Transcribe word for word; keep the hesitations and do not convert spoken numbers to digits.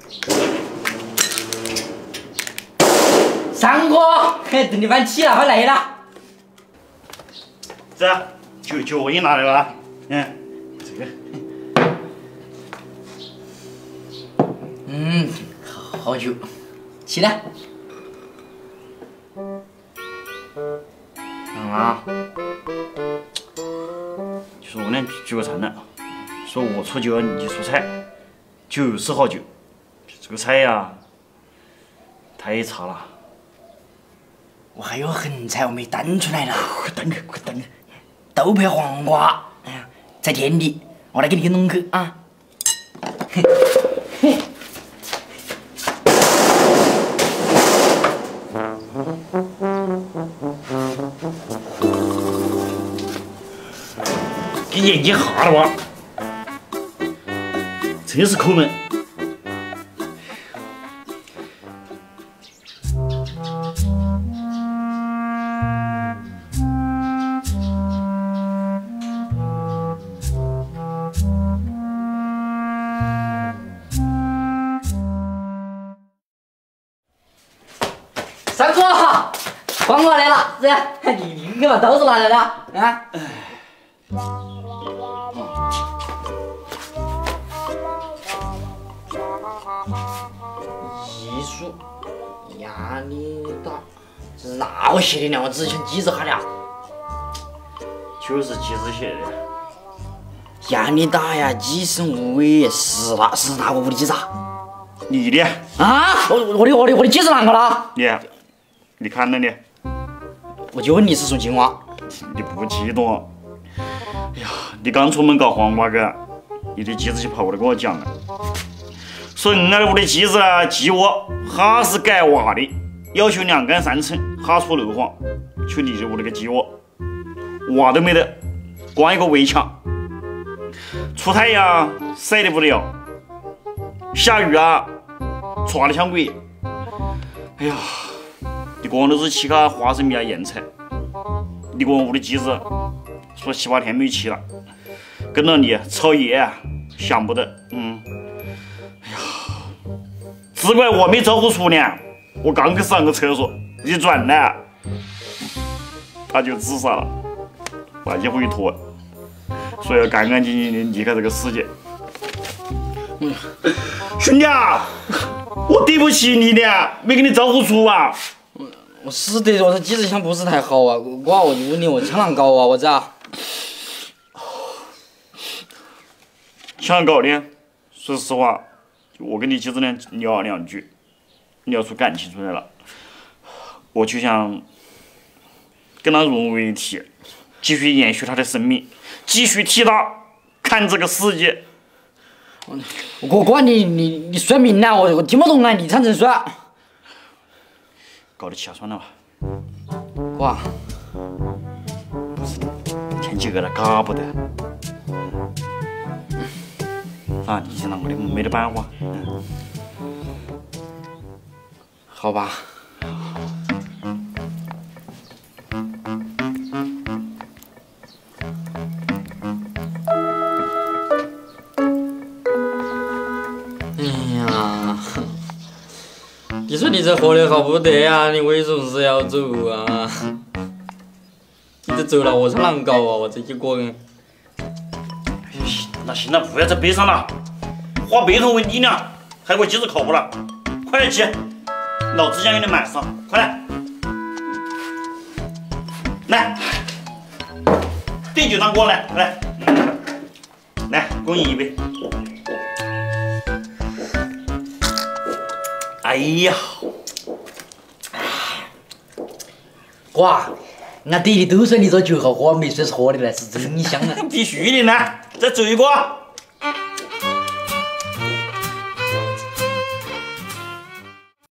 三哥，嘿，等你饭起了，快来了。 这酒酒也拿来了，嗯，这个。 嗯，好好酒，起来。啊， 就说我俩聚个餐了，说我出酒你出菜，就是好酒，这个菜呀太差了。 我还有横菜我没端出来呢， 快端去，快端去！ 豆配黄瓜，哎呀，在店里，我来给你弄去啊。嘿，嘿。 给眼睛哈了哇！真是抠门。 三哥，黄瓜来了，这你你给把刀子拿来了啊？艺术压力大，这是哪个写的呢？我之前记着哈了。 就是机子写的。 压力大呀，计生无味，是那是哪个屋的机子啊？ 你的啊？我我的我的我的机子哪个了？ 你你看了你？ 我就问你是送青蛙。 你不激动？哎呀，你刚出门搞黄瓜去，你的机子就跑过来跟我讲了，说人家屋的机子啊，鸡窝哈是改瓦的，要求两杆三寸，哈出漏黄，去你的屋那个鸡窝，瓦都没得，光一个围墙，出太阳晒得不了，下雨啊，抓得像鬼。哎呀，你光都是吃个花生米啊盐菜，你给我屋的机子说七八天没吃了，跟着你炒爷啊，想不得，嗯，哎呀，只怪我没招呼出呢，我刚去上个厕所，一转呢，他就自杀了，把衣服一脱，说要干干净净的离开这个世界。嗯，兄弟啊，我对不起你的，没给你招呼出啊。 我是的，我这机子枪不是太好啊，我我就问你，我枪啷搞啊？我这枪搞的，说实话，我跟你机子呢聊两句，聊出感情出来了，我就想跟他融为一体，继续延续他的生命，继续替他看这个世界。 我哥，你你你算命呢？我我听不懂啊，你唱成算。 搞得起啊，算了吧。 哇， 不是，天气热了，搞不得。啊，你现在我的没得办法。嗯、 好吧。哎呀。你说你这活得好不得呀、啊？你为什么是要走啊？你这走了，我是啷搞啊？我这一个人。 那行了，不要再悲伤了，化悲痛为力量，还给我机子烤不了，快点起，老子想给你满上，快来，来，递酒汤过来，来，来，共饮一杯。哎呀， 哇，俺爹的都说你这酒好喝，没说是喝的来，是真香啊！ 必须的呢，再走一个。